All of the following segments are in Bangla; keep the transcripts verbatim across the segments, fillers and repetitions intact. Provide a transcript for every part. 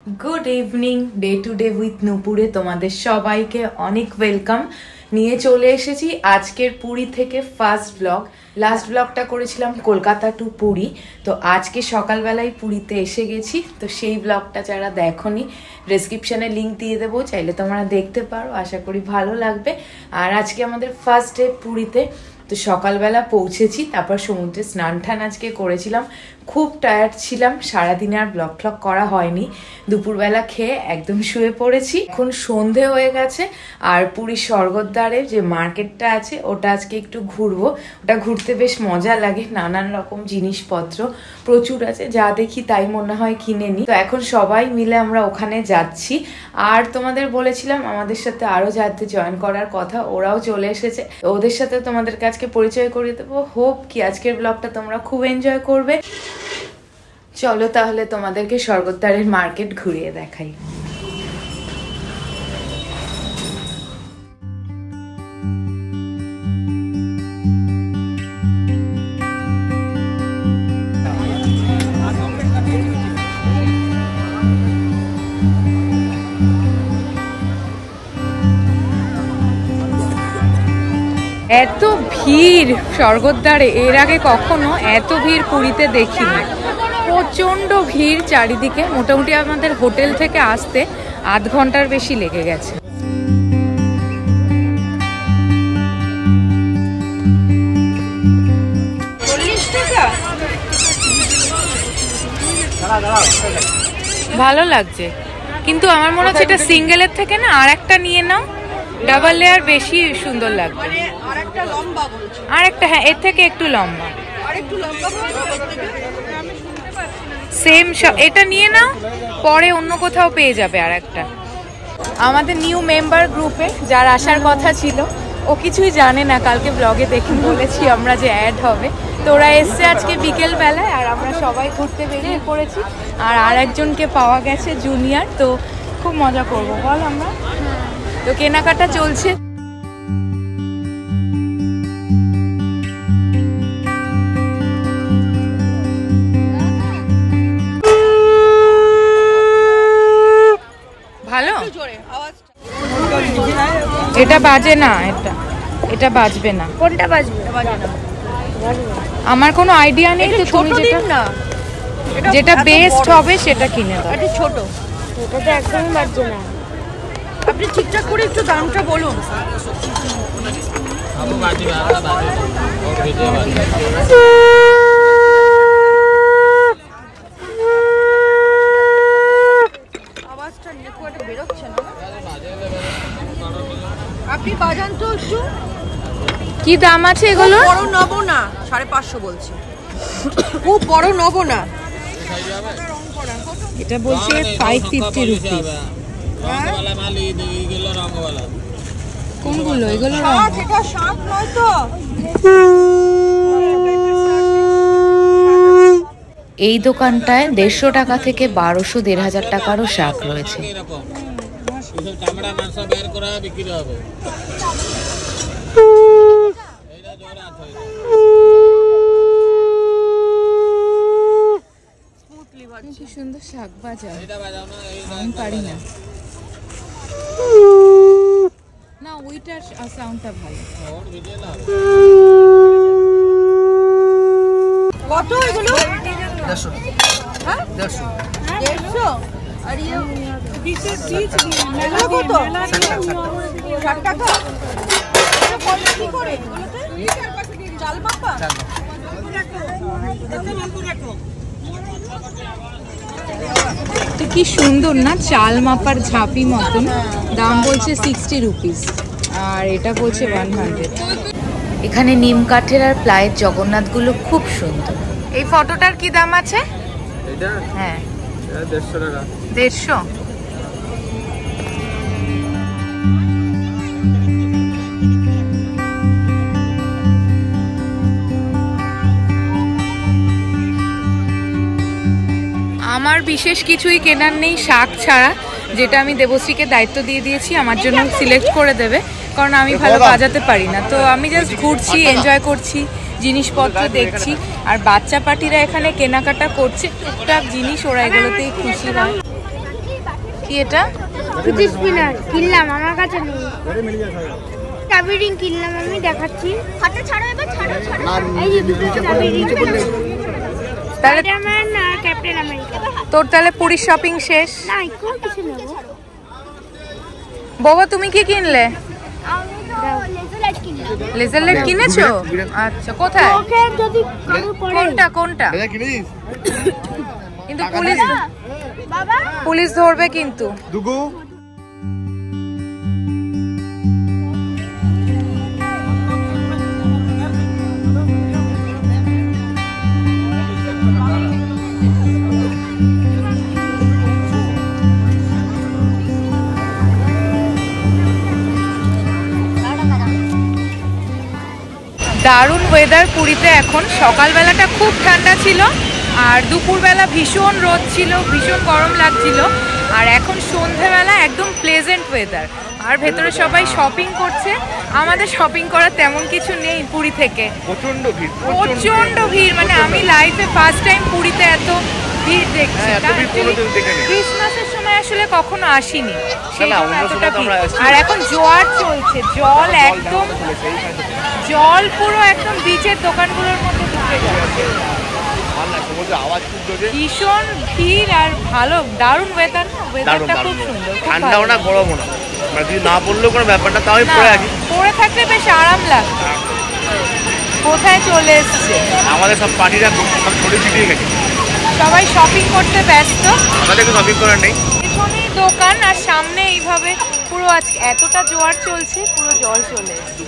Good evening day to day with नुपुरे तोमादेर सबाइके अनेक वेलकाम निये चले एसेछि आजकेर पुरी थेके फार्स्ट ब्लग। लास्ट ब्लगटा करेछिलाम कलकाता टू पुरी, तो आज के सकाल बेलाय पुरीते एसे गेछि। तो सेई ब्लगटा जारा देखोनी डेसक्रिप्शने लिंक दिए देबो, चाइले तोमरा देखते पारो, आशा करी भालो लागबे। और आज के आमादेर फार्स्ट डे पुरीते, तो सकाल बेला पौঁছেছি, तारपर समुद्रे स्नान टान आज के करेছিলাম। खूब टायार्ड ছিলাম, सारा दिन আর ব্লগ ফ্লগ করা হয়নি। দুপুরবেলা খেয়ে একদম শুয়ে পড়েছি। এখন সন্ধে হয়ে গেছে আর পুরী স্বর্গদ্বারে যে মার্কেটটা আছে ওটা আজকে একটু ঘুরবো। ওটা ঘুরতে বেশ মজা লাগে, নানান রকম জিনিসপত্র প্রচুর আছে, যা দেখি তাই মনে হয় কিনে নি। তো এখন সবাই মিলে আমরা ওখানে যাচ্ছি। আর তোমাদের বলেছিলাম আমাদের সাথে আরো যাতে জয়েন করার কথা, ওরাও চলে এসেছে। ওদের সাথে তোমাদের কাছে পরিচয় করিয়ে দেবো। হোপ কি আজকের ব্লগটা তোমরা খুব এনজয় করবে। চলো তাহলে তোমাদেরকে স্বর্গদ্বারের মার্কেট ঘুরিয়ে দেখাই। এত ভিড় স্বর্গদ্বারে, এর আগে কখনো এত ভিড় পুরীতে দেখিনি। প্রচন্ড ভিড় চারিদিকে, মোটামুটি আমাদের হোটেল থেকে আসতে আধ ঘন্টার বেশি লেগে গেছে। ভালো লাগছে, কিন্তু আমার মনে হচ্ছে এটা সিঙ্গেলের থেকে না আর একটা নিয়ে নাও, ডাবল লেয়ার বেশি সুন্দর লাগবে। আর একটা, হ্যাঁ এর থেকে একটু লম্বা, সেম এটা নিয়ে নাও, পরে অন্য কোথাও পেয়ে যাবে আর একটা। আমাদের নিউ মেম্বার গ্রুপে যার আসার কথা ছিল, ও কিছুই জানে না, কালকে ব্লগে দেখে বলেছি আমরা যে অ্যাড হবে। তো ওরা এসছে আজকে বিকেল বেলায়, আর আমরা সবাই ঘুরতে বেরিয়ে পড়েছি। আর আর একজনকে পাওয়া গেছে জুনিয়র, তো খুব মজা করবো বল আমরা। তো কেনাকাটা চলছে। ভালো, এটা বাজে না, এটা এটা বাজবে না। কোনটা বাজবে? আমার কোনো আইডিয়া নেই, তো তুমি যেটা না যেটা বেস্ট হবে সেটা কিনে দাও। এটা ছোট, এটা তো একদমই বাজবে না। আপনি ঠিকঠাক করে একটু দামটা বলুন। আওয়াজটা নেটওয়ার্কে বেরোচ্ছে না, আপনি বাজান তো একটু। কি দাম আছে এগুলো? বড় নেব না, সাড়ে পাঁচশো বলছে। খুব বড় নেব না, এটা বলছে ফাইভ ফিফটি রুপিস। কোনগুলো এগুলো? এটা শাক নয় তো। এই দোকানটায় দেড়শো টাকা থেকে বারোশো দেড় হাজার টাকারও শাক রয়েছে। কি সুন্দর শাক বাজার, আমি পারি না। না ওইটার সাউন্ডটা ভালো। কত এগুলো? দেড়শো। হ্যাঁ দেড়শো। দেড়শো। আর এই বিশেষ বীজ মেলা কত? ষাট টাকা। এটা কত কি করে এগুলোতে? চাল মাপা? চাল মাপা। কি সুন্দর না, চাল মাপার ঝাঁপি মতন। দাম বলছে সিক্সটি রুপিস, আর এটা বলছে ওয়ান হান্ড্রেড। এখানে নিম কাঠের আর প্লাইয়ের জগন্নাথগুলো খুব সুন্দর। এই ফটোটার কি দাম আছে? এটা হ্যাঁ দেড়শো টাকা। দেড়শো। আমার বিশেষ কিছুই কেনার নেই শাক ছাড়া, যেটা আমি দেবশ্রীকে দায়িত্ব দিয়ে দিয়েছি আমার জন্য সিলেক্ট করে দেবে, কারণ আমি ভালো বাজাতে পারি না। তো আমি জাস্ট ঘুরছি, এনজয় করছি, জিনিসপত্র দেখছি। আর বাচ্চা পার্টিরা এখানে কেনাকাটা করছে, টুকটাক জিনিস, ওরা এগুলোতেই খুশি হয়। কি এটা? ফিজি স্পিনার কিনলাম, আমার কাছে নেই। চাবি রিং কিনলাম আমি, দেখাচ্ছি। হাতে ছাড়ো, এবার ছাড়ো ছাড়ো। এই যে চাবি রিং। তাহলে স্পাইডারম্যান আর ক্যাপ্টেন আমেরিকা। তোর তাহলে পুরীর শপিং শেষ? না, কোন কিছু নেব। বাবা তুমি কি কিনলে? আমি তো লেজার লাইট কিনলাম। লেজার লাইট কিনেছো? আচ্ছা, কোথায়? ওকে যদি কারো পড়ে। কোনটা কোনটা? এটা কিনিস? কিন্তু পুলিশ বাবা পুলিশ ধরবে কিন্তু। দুগু দারুণ ওয়েদার পুরীতে এখন। সকালবেলাটা খুব ঠান্ডা ছিল আর দুপুরবেলা ভীষণ রোদ ছিল, ভীষণ গরম লাগছিল। আর এখন সন্ধেবেলা একদম প্লেজেন্ট ওয়েদার। আর ভেতরে সবাই শপিং করছে। আমাদের শপিং করার তেমন কিছু নেই পুরী থেকে। প্রচন্ড ভিড়, প্রচন্ড ভিড়, মানে আমি লাইফে ফার্স্ট টাইম পুরীতে এত ভিড় দেখছি। ক্রিসমাসের সময় আসলে কখনো আসিনি, সেই জন্য এতটা ভিড়। আর এখন জোয়ার চলছে, জল একদম জল পুরো একদম বিচের দোকানগুলোর মধ্যে ঢুকে যাচ্ছে। ভীষণ ভিড় আর ভালো, দারুণ ওয়েদার না? ওয়েদারটা খুব সুন্দর, ঠান্ডাও না গরমও না, মানে তুই না পড়লেও কোনো ব্যাপার না, তাও পরে আছি। পরে থাকলে বেশ আরাম লাগবে। কোথায় চলে এসছে আমাদের সব পার্টিরা সব ছড়িয়ে ছিটিয়ে গেছে, সবাই শপিং করতে ব্যস্ত। আমাদের কোনো শপিং করার নেই। পেছনেই দোকান আর সামনে এইভাবে পুরো আজকে এতটা জোয়ার চলছে, পুরো জল চলে এসছে।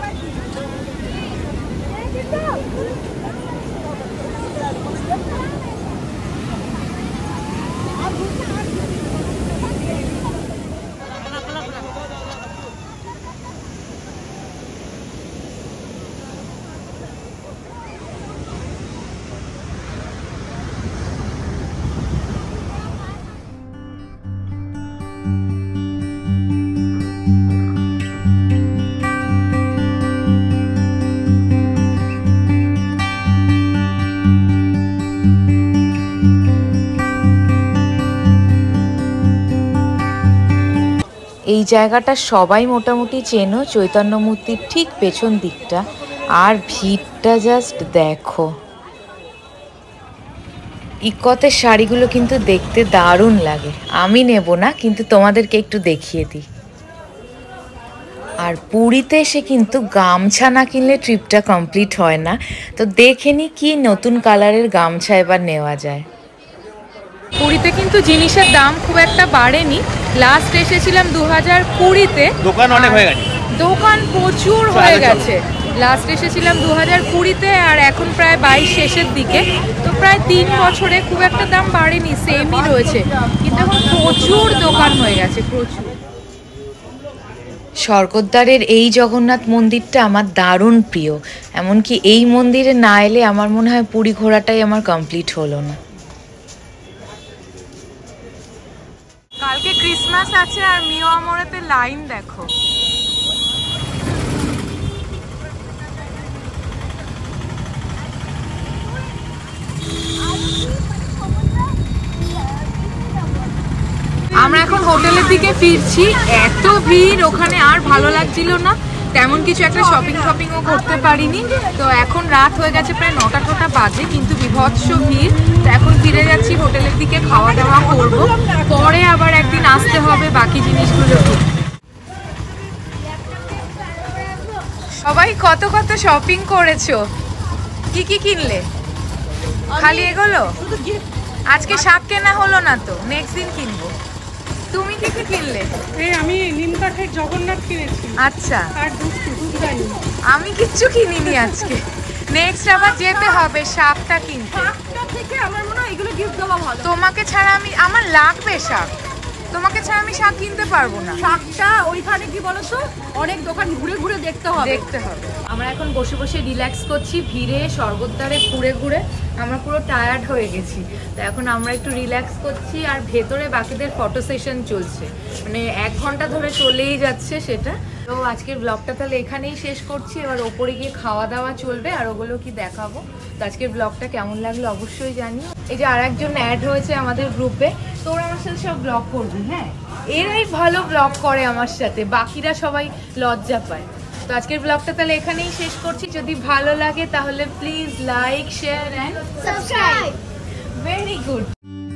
এই জায়গাটা সবাই মোটামুটি চেনো, চৈতন্য মূর্তির ঠিক পেছন দিকটা। আর ভিড়টা জাস্ট দেখো। ইকতের শাড়িগুলো কিন্তু দেখতে দারুণ লাগে। আমি নেব না, কিন্তু তোমাদেরকে একটু দেখিয়ে দিই। আর পুরীতে এসে কিন্তু গামছা না কিনলে ট্রিপটা কমপ্লিট হয় না। তো দেখে নি কি নতুন কালারের গামছা এবার নেওয়া যায়। পুরীতে কিন্তু জিনিসের দাম খুব একটা বাড়েনি। লাস্ট এসেছিলাম দু হাজার কুড়িতে, দোকান অনেক হয়ে গেছে, দোকান প্রচুর হয়ে গেছে। লাস্ট এসেছিলাম দু হাজার কুড়িতে আর এখন প্রায় বাইশ শেষের দিকে। তো প্রায় তিন বছরে খুব একটা দাম বাড়েনি, সেমই রয়েছে। কিন্তু এখন প্রচুর দোকান হয়ে গেছে, প্রচুর। স্বর্গদ্বারের এই জগন্নাথ মন্দিরটা আমার দারুণ প্রিয়। এমনকি এই মন্দিরে না এলে আমার মনে হয় পুরী ঘোরাটাই আমার কমপ্লিট হলো না। কালকে ক্রিসমাস আছে আর মিও আমরেতে লাইন দেখো। আমরা এখন হোটেলের দিকে ফিরছি। এত ভিড় ওখানে, আর ভালো লাগছিল না। তেমন কিছু একটা শপিং শপিংও করতে পারিনি। তো এখন রাত হয়ে গেছে, প্রায় নটা টোটা বাজে, কিন্তু বিভৎস ভিড়। তো এখন ফিরে যাচ্ছি হোটেলের দিকে, খাওয়া দাওয়া করবো। পরে আবার একদিন আসতে হবে বাকি জিনিসগুলো। সবাই কত কত শপিং করেছো, কি কি কিনলে? খালি এগুলো? আজকে শাক কেনা হলো না তো, নেক্সট দিন কিনবো। তুমি কি কি কিনলে? এই আমি নিম কাঠের জগন্নাথ কিনেছি। আচ্ছা, আর দুধ দুধ জানি আমি কিচ্ছু কিনিনি আজকে। নেক্সট আবার যেতে হবে শাকটা কিনতে। শাকটা থেকে আমার মনে হয় এগুলো গিফট দেওয়া ভালো। তোমাকে ছাড়া আমি, আমার লাগবে শাক, তোমাকে ছাড়া আমি শাক কিনতে পারবো না। শাকটা ওইখানে কি বলতো, অনেক দোকান ঘুরে ঘুরে দেখতে হবে দেখতে হবে। আমরা এখন বসে বসে রিল্যাক্স করছি ভিড়ে, স্বর্গদ্বারে ঘুরে ঘুরে। আমরা পুরো টায়ার্ড হয়ে গেছি। তো এখন আমরা একটু রিল্যাক্স করছি আর ভেতরে বাকিদের ফটো সেশন চলছে, মানে এক ঘন্টা ধরে চলেই যাচ্ছে সেটা। তো আজকের ব্লগটা তাহলে এখানেই শেষ করছি, এবার ওপরে গিয়ে খাওয়া দাওয়া চলবে আর ওগুলো কি দেখাবো। তো আজকের ব্লগটা কেমন লাগলো অবশ্যই জানিও। এই যে আর একজন অ্যাড হয়েছে আমাদের গ্রুপে, তোর আমার সাথে সব ব্লগ করবি। হ্যাঁ, এরাই ভালো ব্লগ করে আমার সাথে, বাকিরা সবাই লজ্জা পায়। তো আজকের ব্লগটা তাহলে এখানেই শেষ করছি। যদি ভালো লাগে তাহলে please like, share and subscribe. Very good.